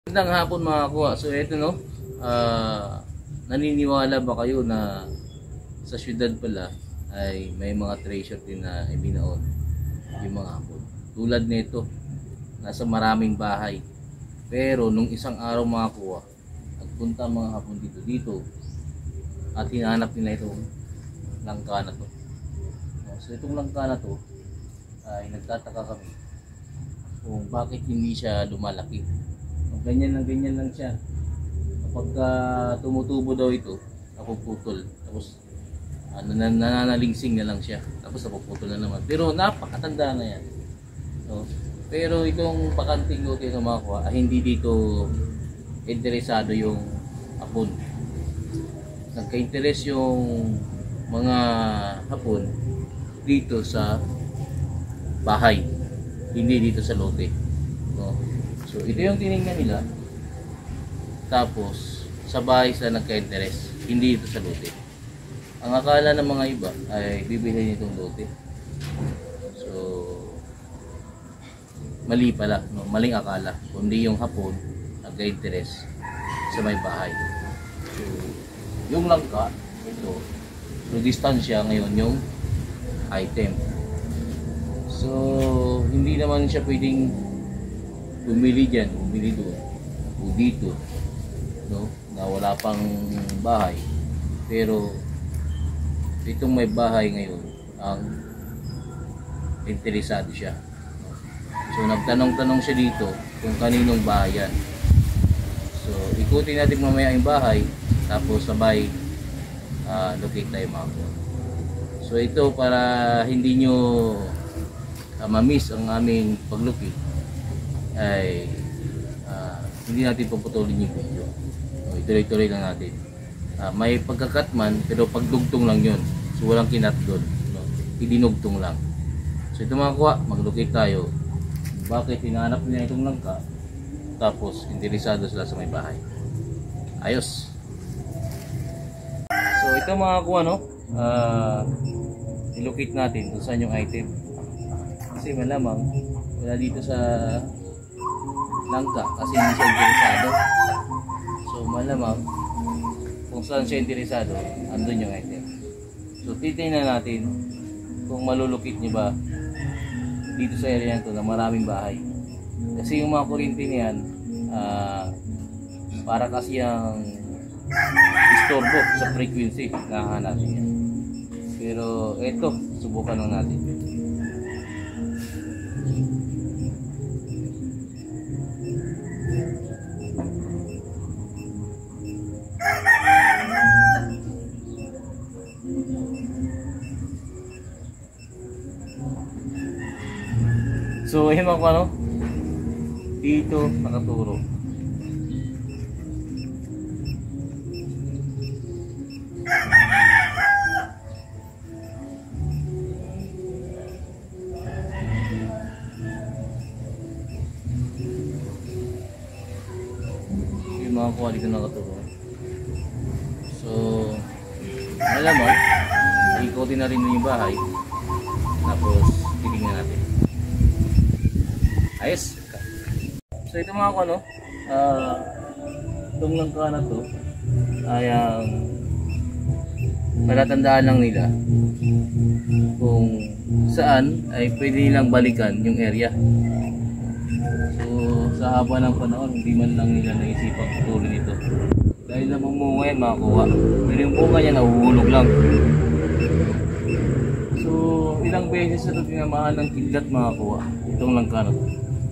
Magandang hapon mga kuha. So ito no, naniniwala ba kayo na sa syudad pala ay may mga treasure din na ibinaon yung mga hapon. Tulad nito, nasa maraming bahay. Pero nung isang araw mga kuha, nagpunta ang mga hapon dito at hinahanap nila itong langka na to. So itong langka na to ay nagtataka kami kung bakit hindi siya lumalaki. Ganyan lang siya. Kapag tumutubo daw ito, napuputol. Tapos nananalingsing na lang siya. Tapos napuputol na naman. Pero napakatanda na yan. So, pero itong bakanting lote na makuha, hindi dito interesado yung hapon. Nagka-interest yung mga hapon dito sa bahay. Hindi dito sa lote. No? So ito yung tinignan nila. Tapos sa bahay sila nagka-interest, hindi ito sa lote. Ang akala ng mga iba ay bibili nitong lote. So mali pala, no? Maling akala. Kundi yung hapon nagka-interest sa may bahay. So yung langka ito, so distansya ngayon yung item. So hindi naman siya pwedeng bumili dyan, bumili doon o dito, no? Na wala pang bahay. Pero itong may bahay ngayon ang interesado siya, no? So nagtanong-tanong siya dito kung kaninong bahay yan. So ikutin natin mamaya yung bahay, tapos sabay locate tayo mga po. So ito para hindi nyo ma-miss ang aming pag-locate ay hindi natin puputulin yung video. So, ituloy-tuloy lang natin. May pagkakat man, pero pagdugtong lang yun. So walang kinat doon, no? Idinugtong lang. So ito mga kuha, mag-locate tayo. Bakit hinahanap nila itong langka? Tapos interesado sila sa may bahay. Ayos. So ito mga kuha, no? I-locate natin kung saan yung item. Kasi malamang wala dito sa langka kasi hindi siya interesado. So malamang kung saan siya interesado, andun yung item. So titingnan natin kung malulukit niyo ba dito sa area nito na maraming bahay. Kasi yung mga kuryente niyan para kasi yung istorbo sa frequency na hanapin niya. Pero eto, subukan lang natin. So ayun mga ano, dito nakaturo. Yung mga kuha dito nakaturo. So alam mo, ikutin na rin yung bahay. Tapos titingnan natin. Ayos. So ito mga ano, itong langka na to ay palatandaan lang nila kung saan ay pwede nilang balikan yung area. So sa haba ng panahon, hindi man lang nila naisipang putulin ito. Dahil namang bunga yan makakuha. Pero yung bunga niya nahuhulog lang. So ilang beses na ito tinamaan ng kidlat makakuha itong langka na to.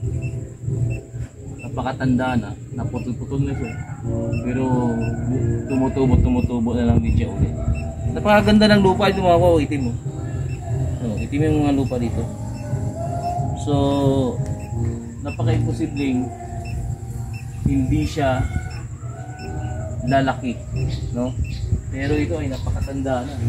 Napakatanda na, naputol-putol na siya. Pero tumutubo na lang din siya ulit. Napakaganda ng lupa ito mga kuha, itim mo. Itim yung mga lupa dito. So napaka-imposibleng hindi siya lalaki, no? Pero ito ay napakatanda na.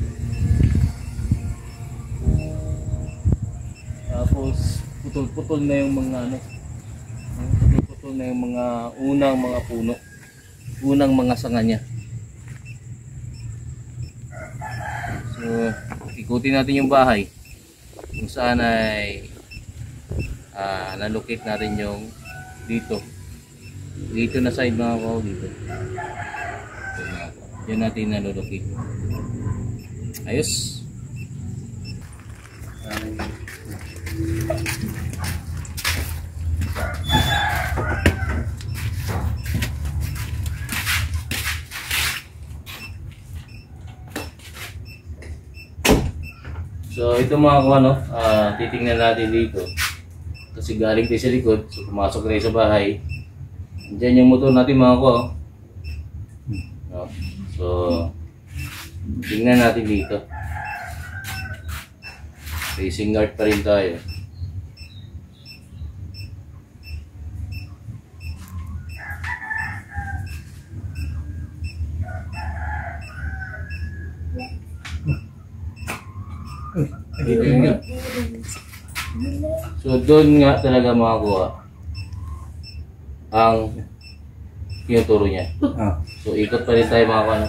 Tapos putol-putol na yung mga ano, putol na yung mga unang mga puno, unang mga sanga niya. So ikutin natin yung bahay kung saan ay nalocate natin yung dito Dito na side mga kuha dito. Diyan natin nalulukit. Ayos. So ito mga kuha, no? Titingnan natin dito. Kasi galing tayo sa likod, so pumasok tayo sa bahay. Diyan yung motor natin mga kuha. No? So tingnan natin dito. Facing guard pa rin tayo. So doon nga talaga makakuha ang tinuturo niya. So ikot pa rin tayo mga kuha.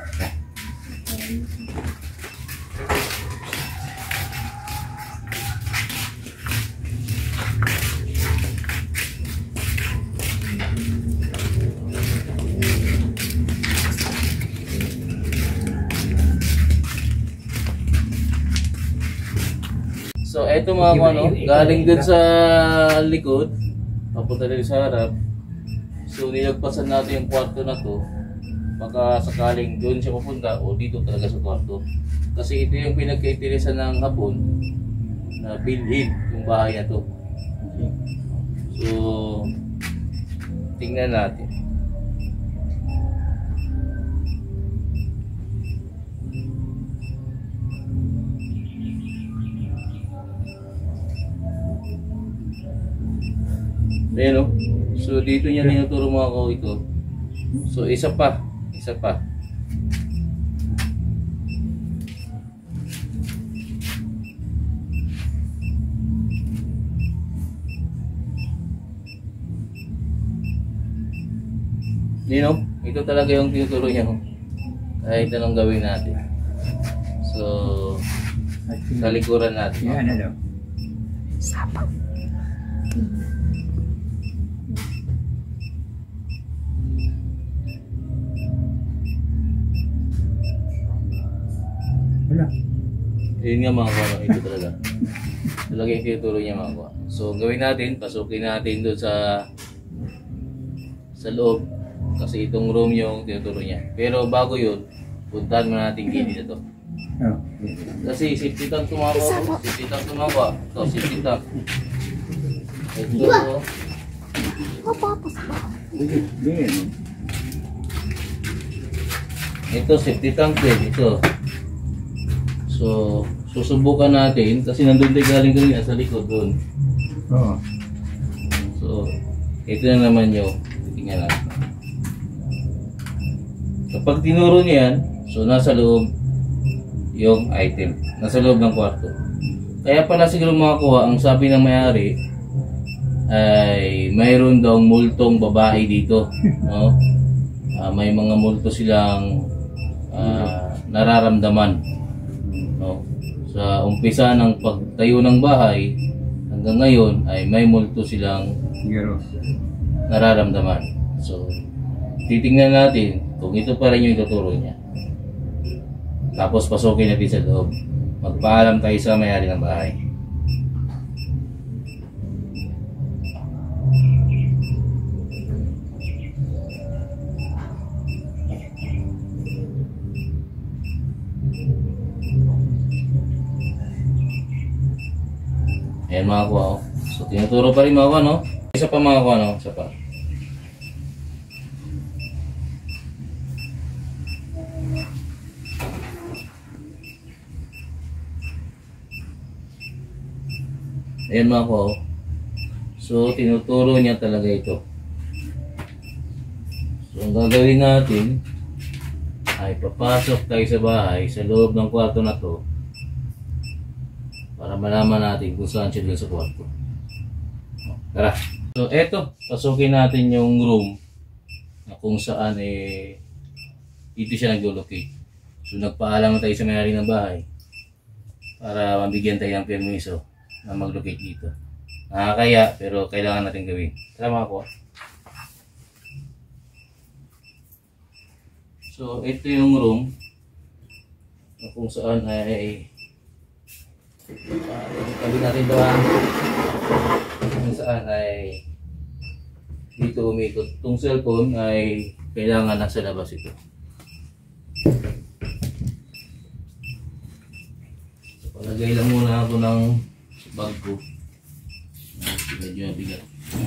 So eto mga kuha, no? Galing dun sa likod, papunta rin sa harap. So nilagpasan natin yung kwarto na to. Baka sakaling doon siya pupunta o dito talaga sa kwarto. Kasi ito yung pinagkaitirisan ng hapon na bilhin yung bahay na to. So tingnan natin. Ayan, no? So dito niya tinuturo mga ko ito. So isa pa. Ayan, no? Ito talaga yung tinuturo niya. Kahit anong gawin natin. So sa likuran natin. Yan, ano? Sapa. Wala. Yun nga mga kuha, ito talaga. Talaga yung tinuturo niya mga kuha. So gawin natin, pasukin natin doon sa loob. Kasi itong room yung tinuturo niya. Pero bago yun, puntahan mo natin gilid na to. Oh. Kasi safety tank tumawa. Safety tank tumawa. Ito, safety tank. Ito. Yan. Ito, safety tank din. Ito. So, susubukan natin. Kasi nandun tayo galing kanina sa likod doon. Oo. So, ito na naman yung tingnan natin. Kapag tinuro niya yan, so nasa loob yung item. Nasa loob ng kwarto. Kaya pala siguro makakuha, ang sabi ng may-ari ay mayroon daw multong babae dito. No? May mga multo silang nararamdaman. No? Sa umpisa ng pagtayo ng bahay hanggang ngayon ay may multo silang nararamdaman. So, titingnan natin kung ito pa rin yung ituturo niya. Tapos pasukin natin sa loob. Magpaalam tayo sa may-ari ng bahay. Ayan mga kuha, oh. So tinuturo pa rin mga kuha, no? Isa pa mga kuha, no? Isa pa. Ayan mga kuha, oh. So tinuturo niya talaga ito. So ang gagawin natin ay papasok tayo sa bahay, sa loob ng kwarto na to, para malaman natin kung saan siya dun sa kwarto. Tara. So eto, pasukin natin yung room na kung saan dito siya nag-locate. So nagpaalam na tayo sa may-ari ng bahay para mabigyan tayo ng permiso na mag-locate dito. Nakakaya pero kailangan natin gawin. Tara mga kuha. So, ito yung room na kung saan ay tabi natin doon kung saan ay dito umikot. Itong cellphone ay kailangan nasa labas ito. So, palagay lang muna ako ng bag ko. Medyo mabigat.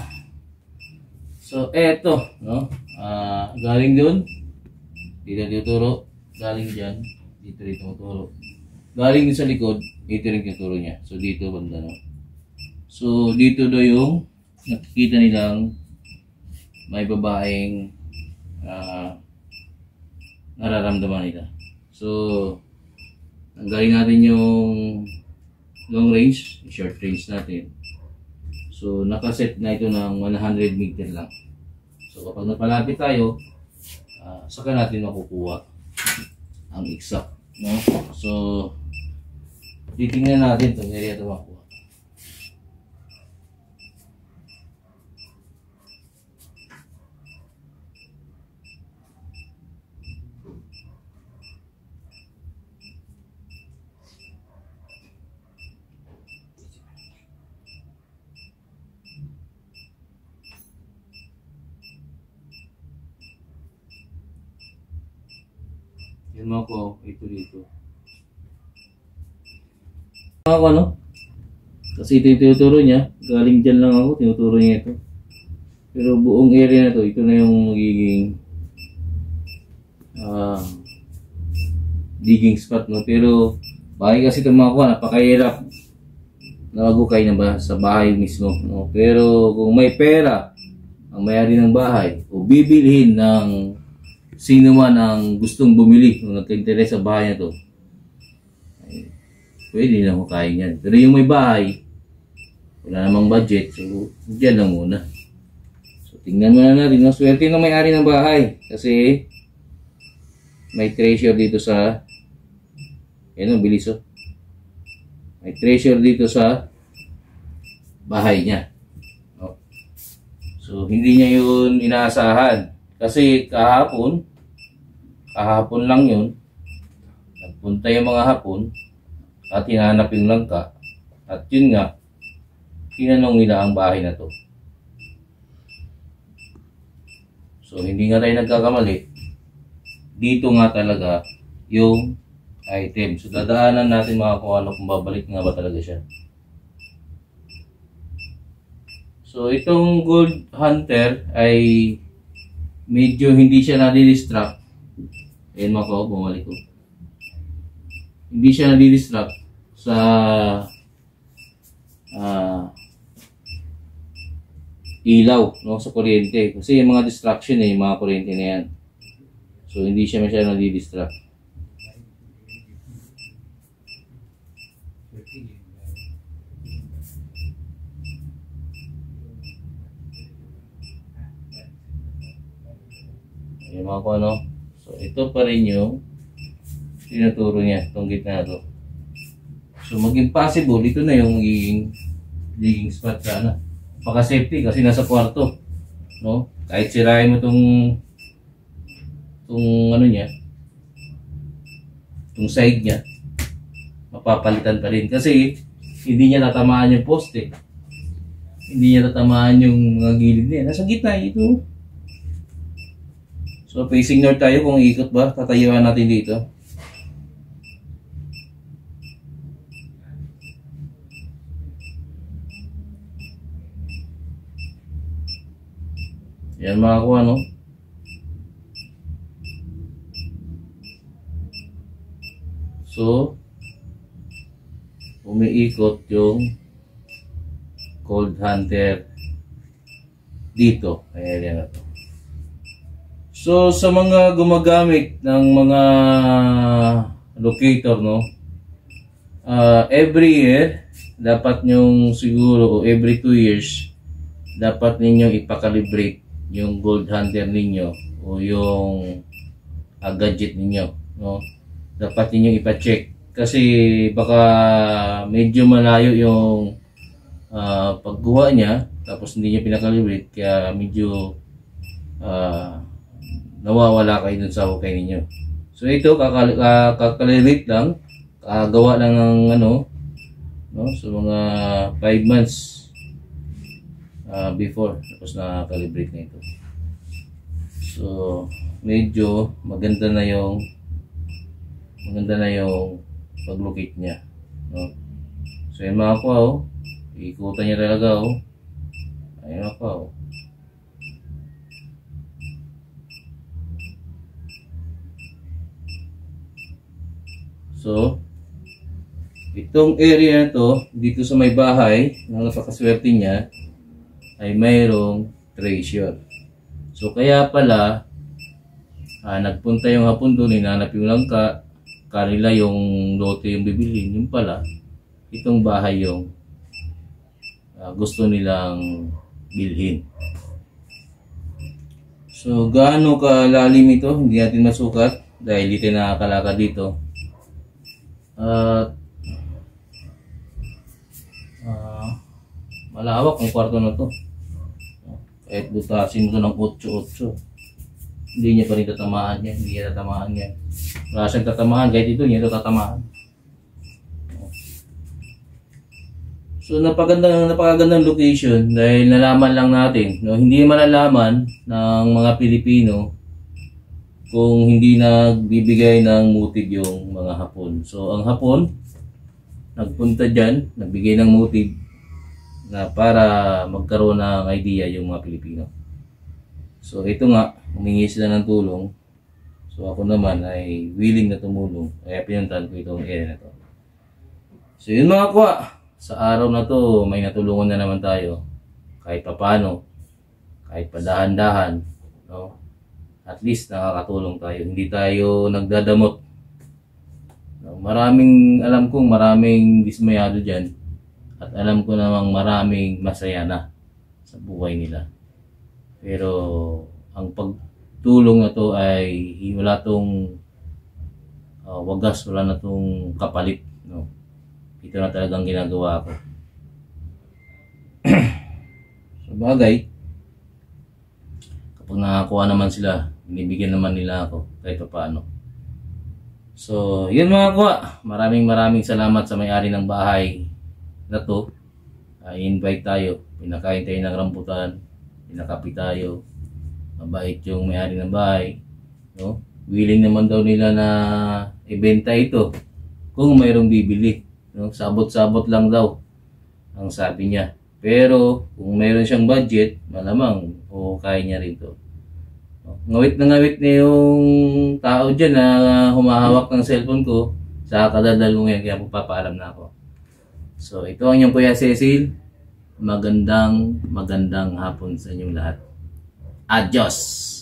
So, eto, no? Galing doon. Dito turo. Galing dyan. Dito turo. Galing din sa likod. Dito rin turo niya. So, dito banda, no? So, dito daw yung nakikita nilang may babaeng nararamdaman nila. So, galing natin yung long range, short range natin. So, nakaset na ito ng 100 meter lang. So, kapag napalapit tayo, saka natin makukuha ang exact. No? So, titingnan natin itong area ito makuha. Yan mo ako, ito dito. Ako ano? Kasi ito yung tinuturo niya. Galing dyan lang ako, tinuturo niya ito. Pero buong area na to, ito na yung magiging digging spot, no? Pero bahay kasi itong mga kuha, napakahirap na magukay na ba sa bahay mismo, no? Pero kung may pera ang may-ari ng bahay o bibilhin ng sino man ang gustong bumili o nagka-interest sa bahay na to, ay, pwede na hukayin yan. Pero yung may bahay, wala namang budget, so dyan lang muna. So tingnan muna natin, no? Swerte na may-ari ng bahay kasi may treasure dito sa bilis, oh. May treasure dito sa bahay niya, no? So hindi niya yun inaasahan kasi kahapon lang yun, nagpunta yung mga Hapon at hinahanap yung langka at yun nga, tinanong nila ang bahay na to. So hindi nga tayo nagkakamali, dito nga talaga yung item. So dadaanan natin mga kung ano, kung babalik nga ba talaga siya. So itong Gold Hunter ay medyo hindi siya nadidistract. Ayan mga ko, bumalik ko. Hindi siya nadidistract sa ilaw, no, sa kuryente. Kasi yung mga distraction yung mga kuryente na yan. So hindi siya masyadong nadidistract. Ayan mga ko, ano. So, ito pa rin yung tinuturo niya, itong gitna na to. So, maging possible, ito na yung digging spot sa ano. Paka-safety kasi nasa kwarto, no? Kahit sirain mo itong ano niya, itong side niya, mapapalitan pa rin. Kasi, hindi niya tatamaan yung poste. Hindi niya tatamaan yung mga gilid niya. Nasa gitna, ito. So, facing north tayo. Kung ikot ba, tatayuan natin dito. Yan mga kuha, no? So, umiikot yung Gold Hunter dito. Ayan yan na to. So, sa mga gumagamit ng mga locator, no, every year, dapat nyong siguro, o every 2 years, dapat ninyong ipakalibrate yung Gold Hunter ninyo, o yung gadget ninyo, no. Dapat ninyong ipacheck. Kasi baka medyo malayo yung pagkuha niya, tapos hindi niya pinakalibrate, kaya medyo nawawala kayo dun sa hukay ninyo. So ito, kakalirit lang, kagawa lang ng ano, no? So mga 5 months before, tapos na-calibrate na ito. So medyo maganda na yung pag-locate niya, no? So yun mga kwa, oh, ikutan niya talaga, oh. Ayun mga kwa, oh. So itong area na to, dito sa may bahay, na napakaswerte niya, ay mayroong treasure. So kaya pala, nagpunta yung hapon doon, hinanap yung langka, kanila yung lote yung bibilhin, yung pala, itong bahay yung gusto nilang bilhin. So gaano kalalim ito, hindi natin masukat dahil dito nakakalakad dito. Malawak ang kwarto na to. Kahit butasin mo ng 8-8, hindi niya pa rin tatamaan yan. Hindi niya tatamaan yan. Wala siyang tatamaan, kahit ito niya ito tatamaan. So napakagandang location dahil nalaman lang natin, no? Hindi malalaman ng mga Pilipino kung hindi nagbibigay ng motive yung mga Hapon. So ang Hapon nagpunta dyan, nagbigay ng motive na para magkaroon ng idea yung mga Pilipino. So ito nga, humingi sila ng tulong. So ako naman ay willing na tumulong. Kaya pinuntahan ko itong area na to. So yun mga kwa, sa araw na to may natulungan na naman tayo. Kahit papano, kahit padahan-dahan, no? At least nakakatulong tayo. Hindi tayo nagdadamot. Alam kong maraming dismayado dyan. At alam ko namang maraming masaya na sa buhay nila. Pero ang pagtulong na to ay wala tong wagas, wala na tong kapalit, no? Ito na talagang ginagawa ko. So bagay, kapag nakakuha naman sila, binibigyan naman nila ako kahit paano. So yun mga kuha, maraming salamat sa may-ari ng bahay na to. I-invite tayo, pinakain tayo ng rambutan, pinakapi tayo, mabait yung may-ari ng bahay, no? Willing naman daw nila na ibenta ito kung mayroong bibili, no? Sabot-sabot lang daw ang sabi niya, pero kung mayroon siyang budget, malamang kaya niya rin to. Ngawit na yung tao dyan na humahawak ng cellphone ko sa kadadal ko ngayon, kaya magpapaalam na ako. So ito ang inyong Kuya Cecil. Magandang hapon sa inyong lahat. Adios!